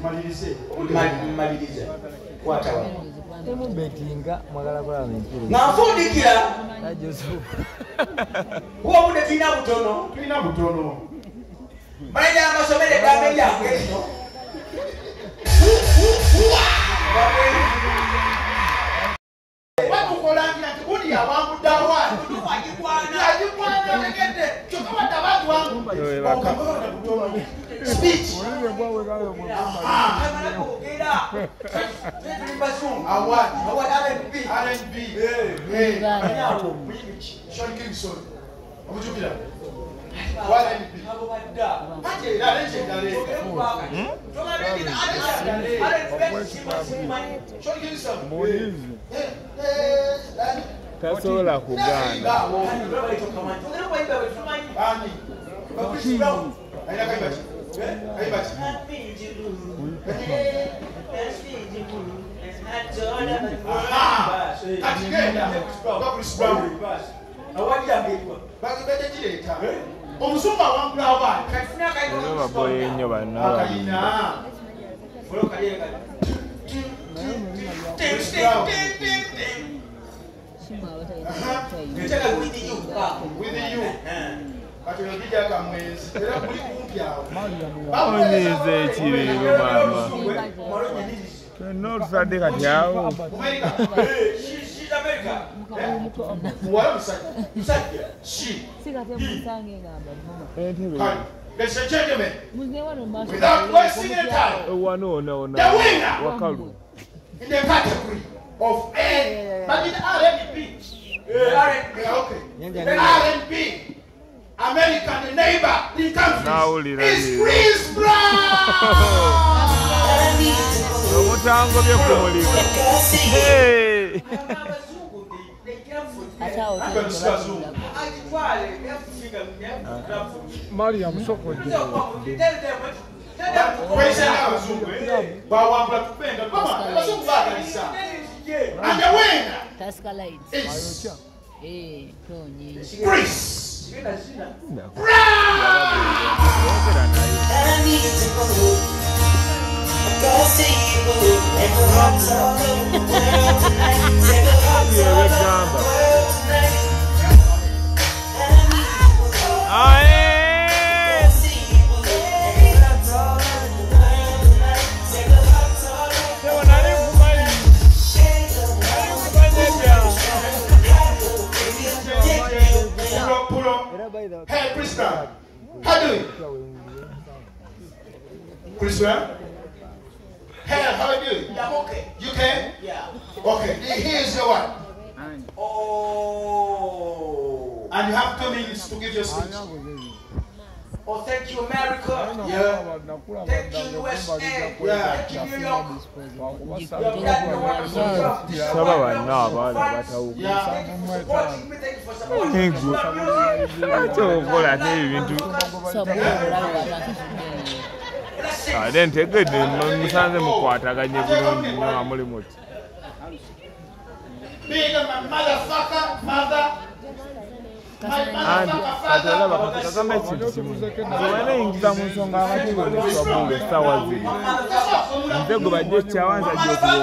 malirize kwatawa temu betinga mwagala kola mpiro nafundikira na Joseph huwa bude tina butono baada ya masomele kama yangu hizo wapo kolani na kibudi ya wangu dawa ajikwana ngende chokoma tababu wangu speech tasobola kugana omusumba wangula abana baboye nnyo bannaba onyeze ekiriro maama fenna otutadde kati awo Ladies and gentlemen, without wasting any time, the winner in the category of A, but in R&B, R&B, American neighbor, the country is Chris Brown. Mariam soko and the winner is Chris Hey, Chris Brown, how do you? Chris Brown? Hey, how do you? Yeah, I'm okay. You can? Yeah. Okay, here's your one. Oh. And you have 2 minutes to give your speech. Oh, thank you, America. Yeah. Thank you, USA. Yeah. Thank you, New York. Then take it in Musanze Mukwataganye bulungi nnyo nga muli muti. Being a motherfucker, mother. Kati olaba kakagamba ekintu kimu wena yingiza mu nsonga amatego neswabunga essaawa ziri nze gwe bajja ekyawanza ajja okuba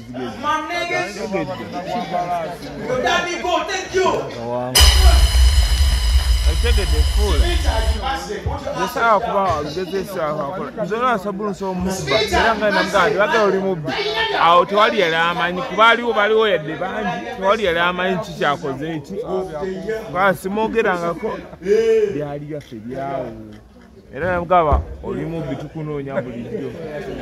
otegedde fuula esaawa kuba wageze esaawa akola nze olwa sabulusa omubba era nga namugamba tebagala oli mubbi awo tewali yali amanyi kuba baliwo yadde bangi tewali yali amanyi kikyakoze eki kubanga simwogerangako byali byaffe byawo era namugamba oli mubbi tukunoonya bulijjo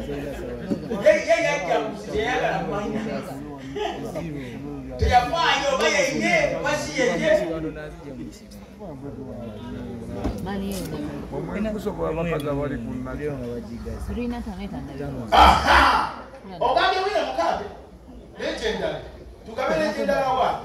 Ogambye wile mukabe legendary tukabe legendary wa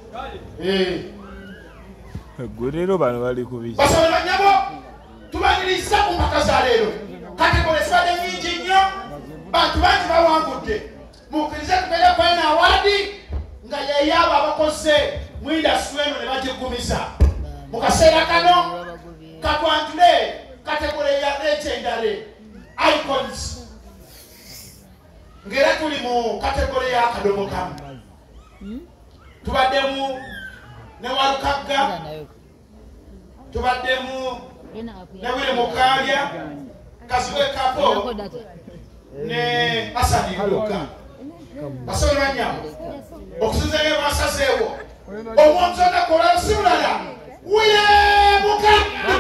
gwe leero bano bali ku biki basole banyabo tubaniriza ku mpaka za leero kategori zibadde nyingi nnyo bantu bangi bawangudde mukkirize tugenda kwena awadi nga yeyabo abakoze mu indasitule eno ne bagiggumiza mu kaseera kano katwantule kategori ya legendary icons ngera tuli mu kategori ya kadomo kamu tubaddemu ne Walukagga tubaddemu ne Wile Mukalya Kazibwe Kapo ne Asani Luka basobola banyama okusinzayo basazeewo omuntu anakola simulala Wile Mukalya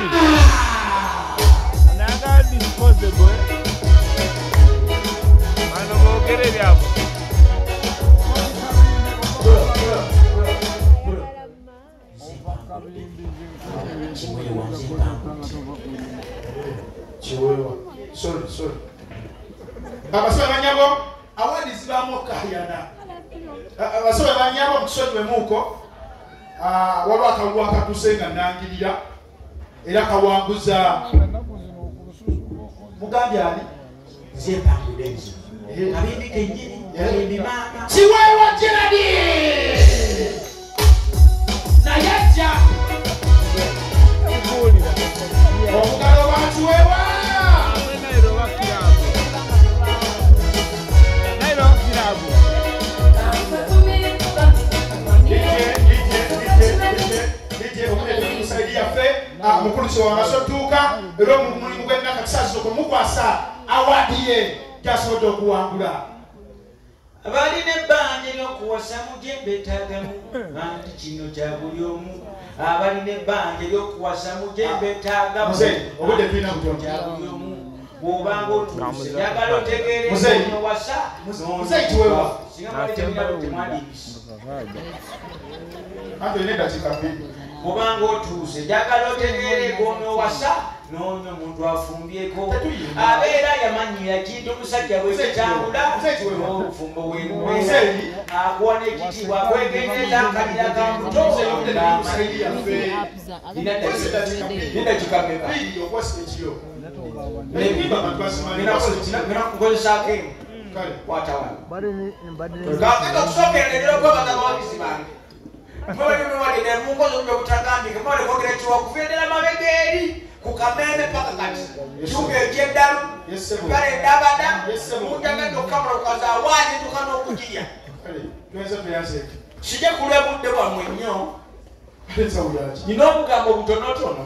naga disposable ano bogere byabo sorry abasobola banyabo awadizi bamukayana abasobola banyabo mukusonyiwe muko waliwo akawu akatuse nga nangirira era kawanguza mugambye ali Kiweewa Gerald naye ajja omugalo wa Kiweewa mukulusi wamasotuuka era omulimu gw'emyaka kisasi okumukwasa awadiye gyasobodde okuwangula abalina ebbanja ery'okuwasa mujje mbeetaagamu anti kino kya buli omu abalina ebbanja ery'okuwasa mujje mbeetaagamu obudde tulina kya buli omu bw'obanga otuuse njagala otegeere onowasa Kiweewa singa mwalitemirawo temwadiibisi anti olina eddakiika bbiri bw'obanga otuuse njagala otegeere onowasa n'onyo omuntu afumbyeko abeera yamanyira kintu omusajja bwekitambula obufumbo bwemubeera akuwa n'ekitiibwa akwegendeeza akalira ka mbuto nindakikabeka nkukozesaako emu watawana kakeka okusookerera okwebaza bawagizi bange mwewalimuwalidde munkozi obuja obutagambike mwale kwogera ekiwa kuviendera mabega eri ku kameme paka kati kibuga ekyeddalu kale endabada munjagadde okukamula okukaza awaani ntuka n'okugirya kijja kulwa budde bwammwe nnyo nina obugambo butonotono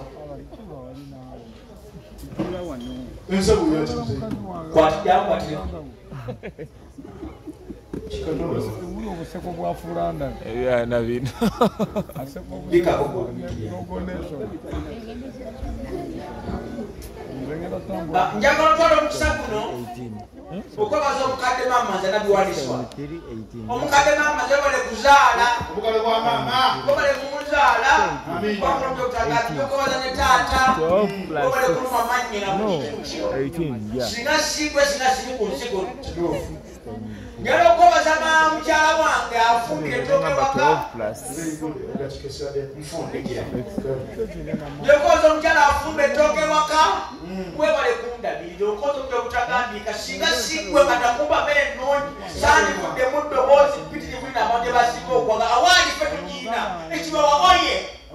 kwatijjankwatira obuseko bwa fulanda ebyana bino njagala otwala omukisa guno okwebaza omukadde maama nze nabiwaniswa omukadde maama nze bale kuzaala bale munzaala okwebaza ne taata bale kuluma manyina singa sigwe singa siri ku nsigo kituufu njala okwebaza mukyala wange afumbire ettooke waka nfundikira njokoza omukyala afumba ettooke waka webale kundabirira okoza omuja obutagambika singa sigwe batakubamu ennungi saandikuddemu ddoboozi mpitirivu nabantu ebasinga okwaga awaani fe tugiina ekibawa oye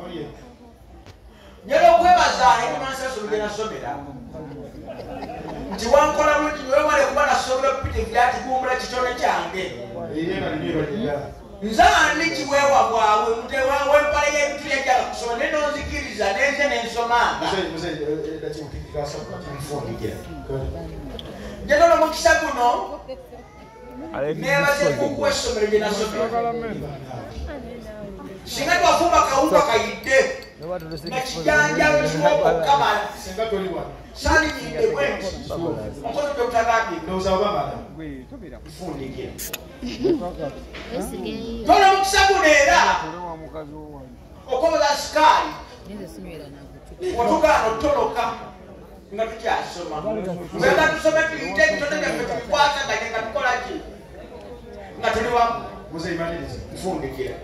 njala okwebaza ebimansasomige nasomera nti wankola bulungi wewale kuba nasobola okupitirivu yatigumbula kitone kyange nzani Kiweewa bwawe wempale y'ebitu yajjala kusoma ne nonzikiriza nenze nensomanga njagala omukisa guno nebaze kukuwa essomero gye nasomera singa twafumba kawuka kayidde nga kijanjalo kiwoka okukamala salinyidde bwenti omukozi gwe butagambye nfundikira tola omukisa guno era okoboza sikaali otugaana otutoloka nga tukyasoma nga tusome tuyite ebitone byaffe tukwasaganye nga tukolaki nga tuli wamu nfundikira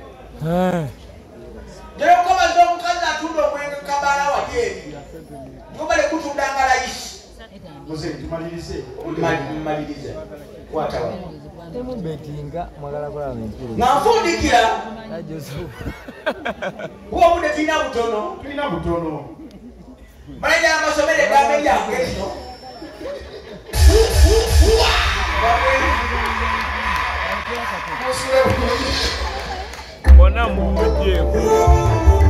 naye okobaza omukazi atunda omwenge kabala wali eri gobale kutundanga layisi mmalirize kwatawa temubetinga mwagala kulaba empiro nga nfundikira huwa obudde tulina butono malayira amasomero eddambe lyange erino musule bulungi bonna mumugyeko